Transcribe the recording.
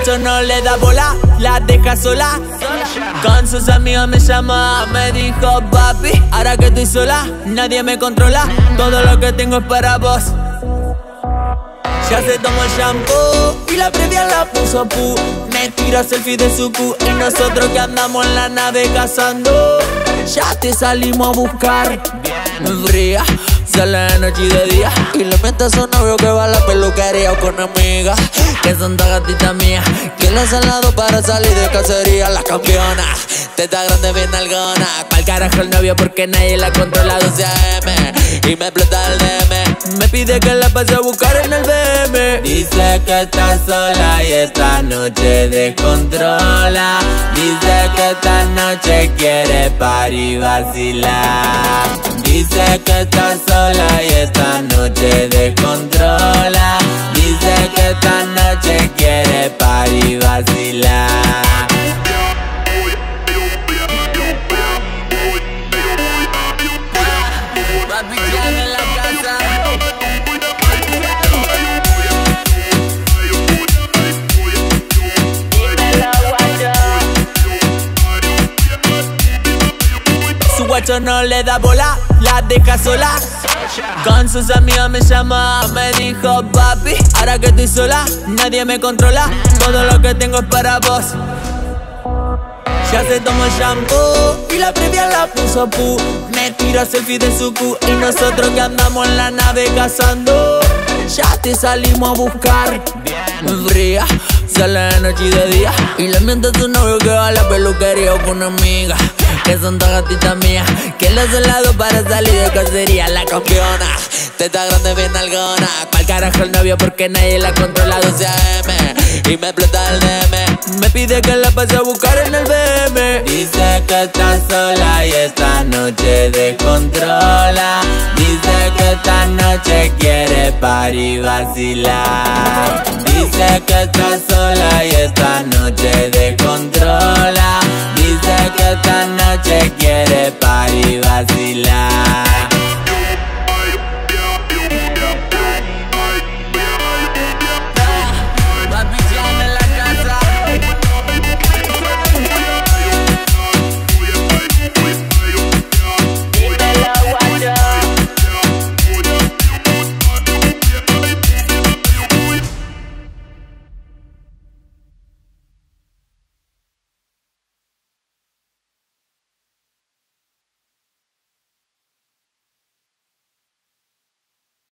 guacho no le da bola, la deja sola. Con sus amigos me llamó, me dijo papi, ahora que estoy sola, nadie me controla. Todo lo que tengo es para vos. Ya se tomó el shampoo y la previa la puso pu. Me tira selfie de su cu y nosotros que andamos en la nave cazando. Ya te salimos a buscar, fría, sale de noche y de día. Y le mete a su novio que va a la peluquería o con amigas que son todas gatitas mías, que los al lado para salir de cacería. La campeona, teta grande bien algona. Pa'l carajo el novio porque nadie la controla. 12 AM y me explota el DM. Me pide que la pase a buscar en el BM. Dice que está sola y esta noche descontrola. Dice que esta noche quiere party vacilar. Dice que está sola y esta noche descontrola. Dice que esta noche quiere party vacilar. Papi Clan en la casa. Dímelo, guacho. Su guacho no le da bola, la deja sola. Con sus amigos me llamó, me dijo papi, ahora que estoy sola, nadie me controla. Todo lo que tengo es para vos. Ya se tomó el shampoo y la previa la puso pu. Me tira selfie de su cu y nosotros que andamos en la nave cazando. Ya te salimos a buscar, fría, sale de noche y de día. Y le miente a su novio que va a la peluquería o con una amiga, que son todas gatitas mías, que los helados para salir de cacería. La campeona, teta grande bien algona. Pa'l carajo el novio porque nadie la controla. 12 AM y me explota el DM. Me pide que la pase a buscar en el BM. Dice que está sola y esta noche descontrola. Dice que esta noche quiere party vacilar. Dice que está sola y esta noche descontrola.